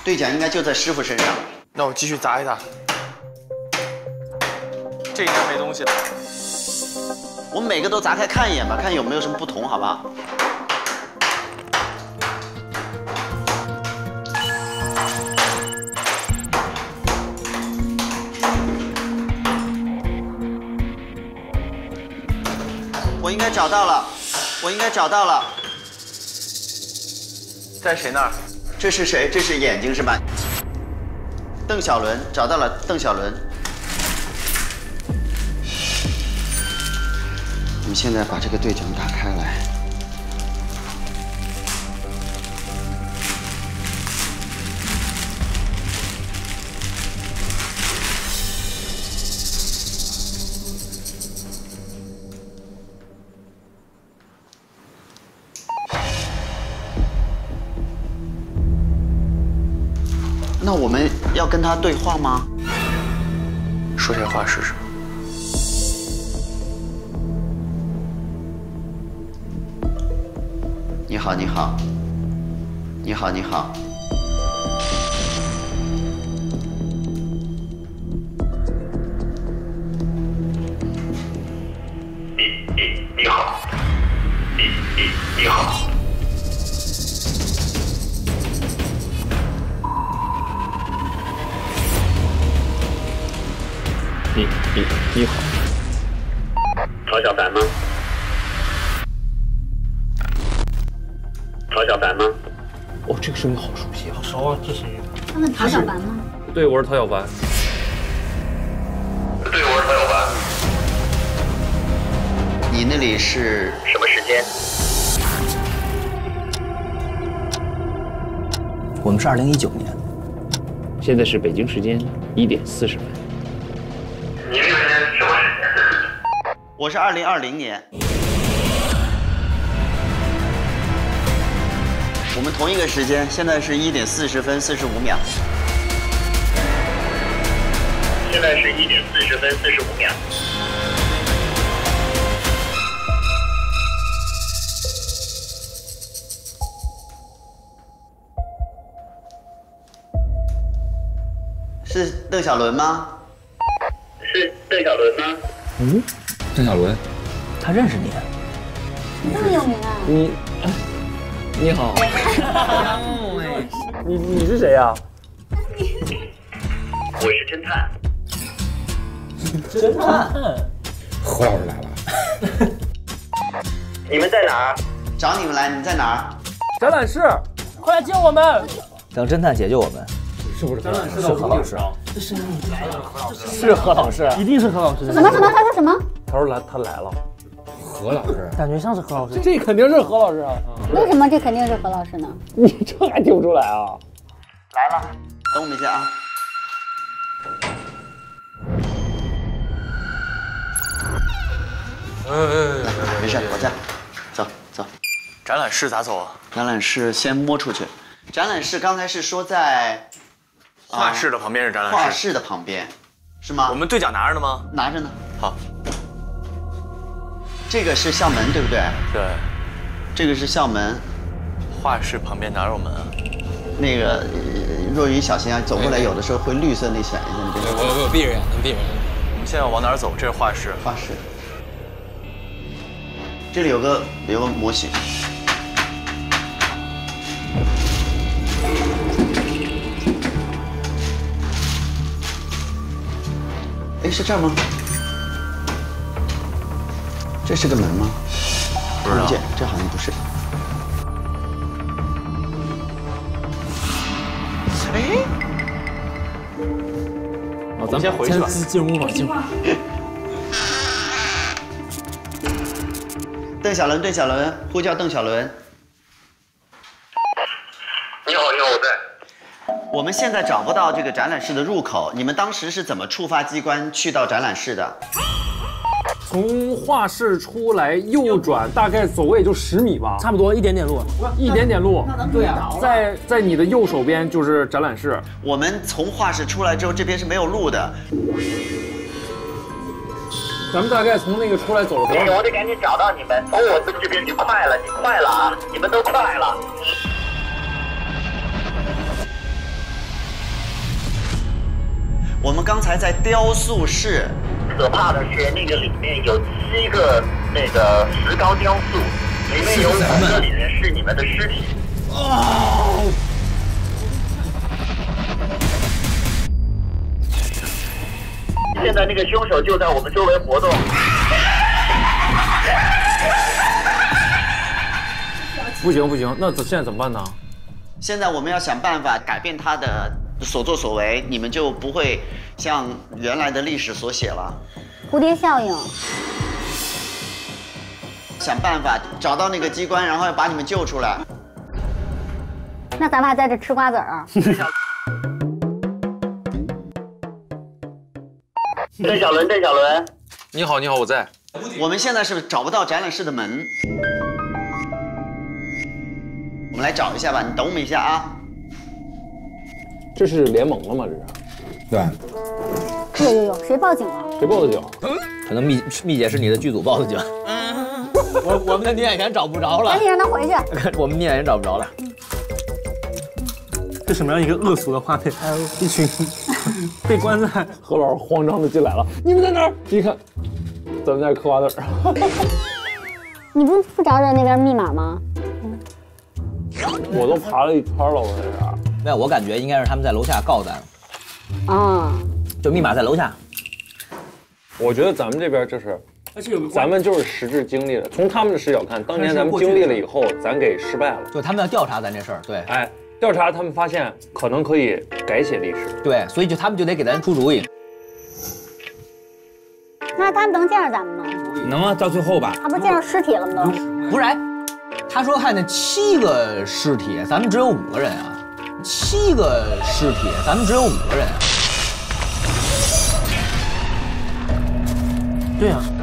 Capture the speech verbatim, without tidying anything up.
对讲应该就在师傅身上。 那我继续砸一砸。这应该没东西了。 我们每个都砸开看一眼吧，看有没有什么不同，好不好？我应该找到了，我应该找到了。 在谁那儿？ 这是谁？这是眼睛是吧？邓小伦，找到了邓小伦。我们现在把这个对讲打开来。那我们要跟他对话吗？ 说些话试试。 你好，你好，你好，你好。 你你你好，你你你好。 你你你好， 曹小凡吗？曹小凡吗？ 哦，这个声音好熟悉啊！ 好熟啊，这谁？ 他们曹小凡吗？ 对，我是曹小凡。 对，我是曹小凡。 你那里是什么时间？ 我们是二零一九年， 现在是北京时间一点四十分。 你那边什么时间？ 我是二零二零年。我们同一个时间，现在是一点四十分四十五秒。 现在是一点四十分四十五秒。 是邓小伦吗？ 是邓小伦吗？ 嗯，邓小伦， 他认识你。 这么有名啊？ 你，你好。你你是谁呀？ 我是侦探。 侦探。 何老师来了。 你们在哪儿？ 找你们来，你在哪儿？ 展览室，快来救我们！ 等侦探解救我们。 是不是？展览室是何老师。 这声音来了，是何老师， 一定是何老师。 什么什么？他说什么？ 他说来，他来了。何老师， 感觉像是何老师。 这肯定是何老师啊！ 为什么这肯定是何老师呢？ 你这还听不出来啊？ 来了，等我们一下啊。 哎， 没事，我在。走走。 展览室咋走啊？ 展览室先摸出去。展览室刚才是说在画室的旁边是展览室。 画室的旁边，是吗？ 我们对讲拿着呢吗？ 拿着呢。 好。 这个是校门，对不对？ 对。 这个是校门。 画室旁边哪有门啊？ 那个呃若雨小心啊，走过来有的时候会绿色那闪一下那边。 我我闭着眼，能闭着眼。 我们现在往哪儿走？这是画室。 画室。这里有个有个模型。哎，是这儿吗？这是个门吗？ 不知道， 这好像不是。哎， 哦，咱们先回去吧。进屋吧，进屋。 邓小伦，邓小伦，呼叫邓小伦。 你好，你好，我在。 我们现在找不到这个展览室的入口，你们当时是怎么触发机关去到展览室的？ 从画室出来右转，大概走位也就十米吧， 差不多一点点路， 一点点路。对啊，在在你的右手边就是展览室。 我们从画室出来之后，这边是没有路的。 咱们大概从那个出来走了多少？ 我得赶紧找到你们。从我们这边就快了，你快了啊！你们都快了。 我们刚才在雕塑室， 可怕的是那个里面有七个那个石膏雕塑，里面有五个里面是你们的尸体。 哦。 现在那个凶手就在我们周围活动。 不行不行，那现在怎么办呢？ 现在我们要想办法改变他的所作所为，你们就不会像原来的历史所写了。 蝴蝶效应。 想办法找到那个机关，然后要把你们救出来。 那咱们还在这吃瓜子儿。 邓小伦，邓小伦， 你好，你好，我在。 我们现在是找不到展览室的门，我们来找一下吧。你等我们一下啊。 这是联盟了吗？这是。 对。 有有有，谁报警了？ 谁报的警？ 可能蜜蜜姐是你的剧组报的警。我我们的女演员找不着了。 赶紧让他回去。 我们女演员找不着了。 这什么样一个恶俗的画面？一群被关在何老师慌张的进来了，你们在哪儿？一看，咱们在嗑瓜子儿。 你不不找找那边密码吗？ 我都爬了一圈了，我在这儿。 没有，我感觉应该是他们在楼下告咱。 啊， 就密码在楼下。 我觉得咱们这边就是，咱们就是实质经历了。从他们的视角看，当年咱们经历了以后，咱给失败了。 就他们要调查咱这事儿，对。 哎。调查他们发现可能可以改写历史， 对，所以就他们就得给咱出主意。 那他们能见着咱们吗？ 能啊，到最后吧。 他不是见着尸体了吗？都不是，哎，他说看见七个尸体，咱们只有五个人啊。七个尸体，咱们只有五个人啊。对呀、啊。